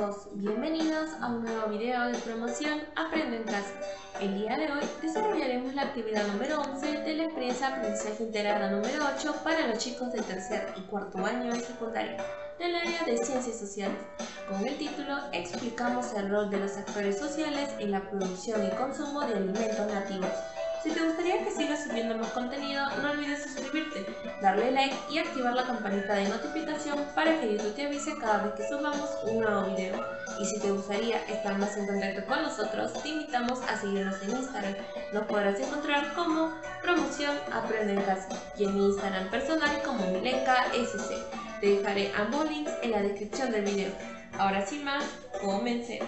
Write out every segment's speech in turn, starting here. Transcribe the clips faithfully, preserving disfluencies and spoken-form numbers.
todos, bienvenidos a un nuevo video de promoción Aprende en Casa. El día de hoy desarrollaremos la actividad número once de la experiencia de aprendizaje integrada número ocho para los chicos de tercer y cuarto año de secundaria del área de ciencias sociales. Con el título explicamos el rol de los actores sociales en la producción y consumo de alimentos nativos. Si te gustaría que siga subiendo más contenido, no olvides suscribirte, darle like y activar la campanita de notificación para que YouTube te avise cada vez que subamos un nuevo video. Y si te gustaría estar más en contacto con nosotros, te invitamos a seguirnos en Instagram. Nos podrás encontrar como Promoción Aprende en Casa y en mi Instagram personal como Milenka S C. Te dejaré ambos links en la descripción del video. Ahora sin más, comencemos.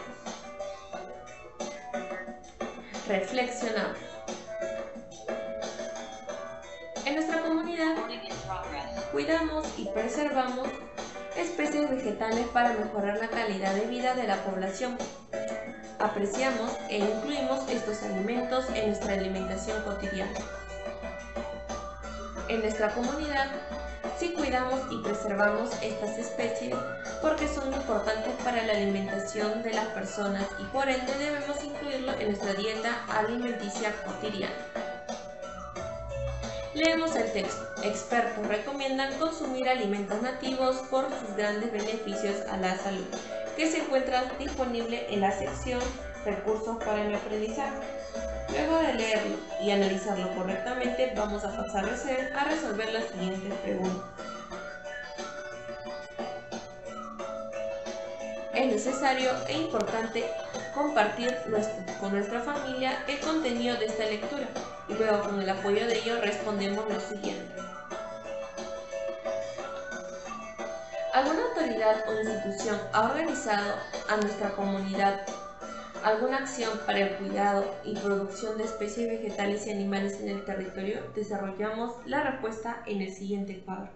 Reflexionamos. En nuestra comunidad, cuidamos y preservamos especies vegetales para mejorar la calidad de vida de la población. Apreciamos e incluimos estos alimentos en nuestra alimentación cotidiana. En nuestra comunidad, sí cuidamos y preservamos estas especies porque son importantes para la alimentación de las personas y por ende debemos incluirlo en nuestra dieta alimenticia cotidiana. Leemos el texto. Expertos recomiendan consumir alimentos nativos por sus grandes beneficios a la salud, que se encuentra disponible en la sección Recursos para el aprendizaje. Luego de leerlo y analizarlo correctamente, vamos a pasar a resolver las siguientes preguntas. Es necesario e importante compartir nuestro, con nuestra familia el contenido de esta lectura y luego con el apoyo de ello respondemos lo siguiente. ¿Alguna autoridad o institución ha organizado a nuestra comunidad alguna acción para el cuidado y producción de especies vegetales y animales en el territorio? Desarrollamos la respuesta en el siguiente cuadro.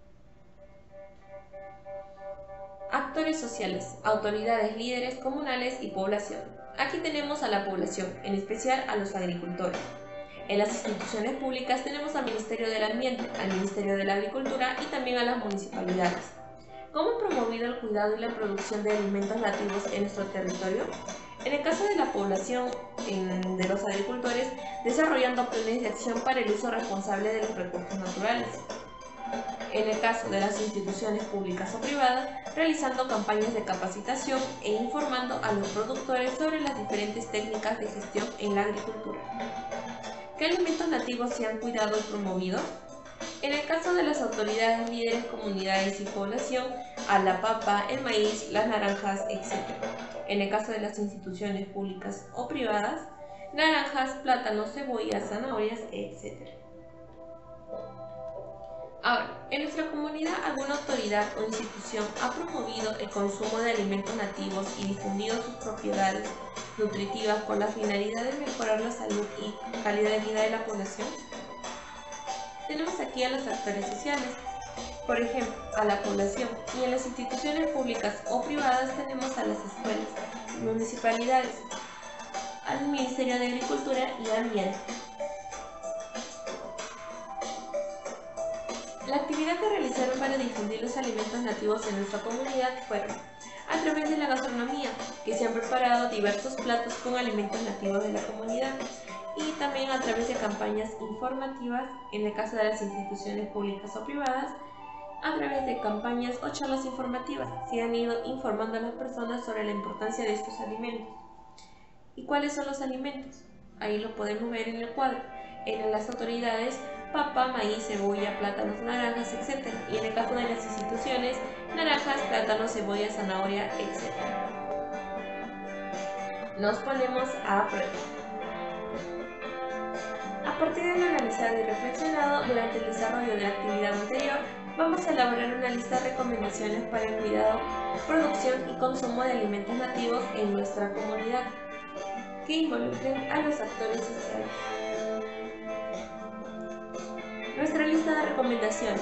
Actores sociales, autoridades, líderes comunales y población. Aquí tenemos a la población, en especial a los agricultores. En las instituciones públicas tenemos al Ministerio del Ambiente, al Ministerio de la Agricultura y también a las municipalidades. ¿Cómo han promovido el cuidado y la producción de alimentos nativos en nuestro territorio? En el caso de la población, en, de los agricultores, desarrollando planes de acción para el uso responsable de los recursos naturales. En el caso de las instituciones públicas o privadas, realizando campañas de capacitación e informando a los productores sobre las diferentes técnicas de gestión en la agricultura. ¿Qué alimentos nativos se han cuidado y promovido? En el caso de las autoridades, líderes, comunidades y población, a la papa, el maíz, las naranjas, etcétera. En el caso de las instituciones públicas o privadas, naranjas, plátanos, cebollas, zanahorias, etcétera. Ahora, en nuestra comunidad, ¿alguna autoridad o institución ha promovido el consumo de alimentos nativos y difundido sus propiedades nutritivas con la finalidad de mejorar la salud y calidad de vida de la población? Tenemos aquí a los actores sociales, por ejemplo, a la población, y en las instituciones públicas o privadas tenemos a las escuelas, municipalidades, al Ministerio de Agricultura y Ambiente. La actividad que realizaron para difundir los alimentos nativos en nuestra comunidad fueron a través de la gastronomía, que se han preparado diversos platos con alimentos nativos de la comunidad, y también a través de campañas informativas, en el caso de las instituciones públicas o privadas, a través de campañas o charlas informativas, se han ido informando a las personas sobre la importancia de estos alimentos. ¿Y cuáles son los alimentos? Ahí lo podemos ver en el cuadro. En las autoridades, papa, maíz, cebolla, plátanos, naranjas, etcétera. Y en el caso de las instituciones, naranjas, plátanos, cebolla, zanahoria, etcétera. Nos ponemos a prueba. A partir de lo analizado y reflexionado durante el desarrollo de la actividad anterior, vamos a elaborar una lista de recomendaciones para el cuidado, producción y consumo de alimentos nativos en nuestra comunidad, que involucren a los actores sociales. Nuestra lista de recomendaciones.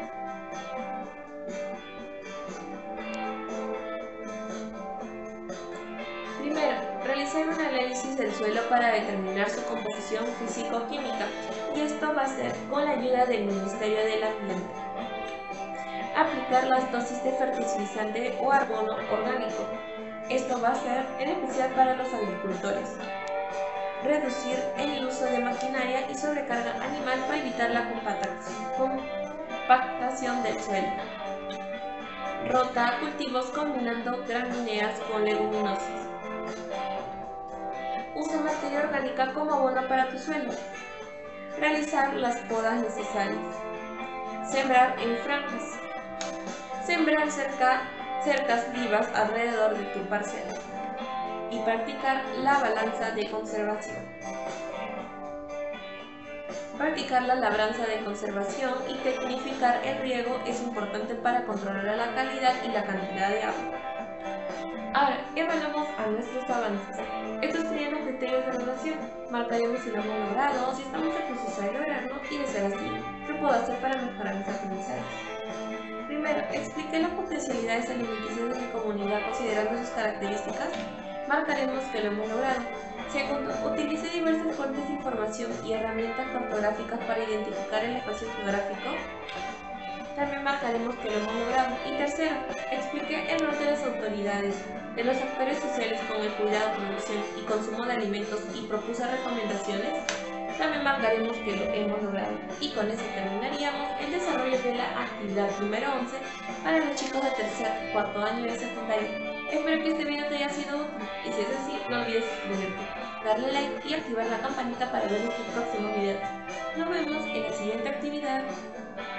Primero, realizar un análisis del suelo para determinar su composición físico-química, y esto va a ser con la ayuda del Ministerio del Ambiente. Aplicar las dosis de fertilizante o abono orgánico. Esto va a ser en especial para los agricultores. Reducir el uso de maquinaria y sobrecarga animal para evitar la compactación del suelo. Rota cultivos combinando gramíneas con leguminosas. Usa materia orgánica como abono para tu suelo. Realizar las podas necesarias. Sembrar en franjas. Sembrar cerca, cercas vivas alrededor de tu parcela. Y practicar la balanza de conservación. Practicar la labranza de conservación y tecnificar el riego es importante para controlar la calidad y la cantidad de agua. Ahora, evaluamos a nuestros avances. Estos serían los criterios de evaluación. Marcaremos si lo hemos logrado, si estamos en proceso de lograrlo y de ser así, ¿qué puedo hacer para mejorar mis aprendizajes? Primero, explique las potencialidades alimenticias de mi comunidad considerando sus características. Marcaremos que lo hemos logrado. Segundo, utilice diversas fuentes de información y herramientas cartográficas para identificar el espacio geográfico. También marcaremos que lo hemos logrado. Y tercero, explique el rol de las autoridades, de los actores sociales con el cuidado, producción y consumo de alimentos y propuso recomendaciones. También marcaremos que lo hemos logrado. Y con eso terminaríamos el desarrollo de la actividad número once para los chicos de tercer, cuarto año de secundaria. Espero que este video te haya sido útil y si es así, no olvides suscribirte, darle like y activar la campanita para ver nuestros próximos videos. Nos vemos en la siguiente actividad.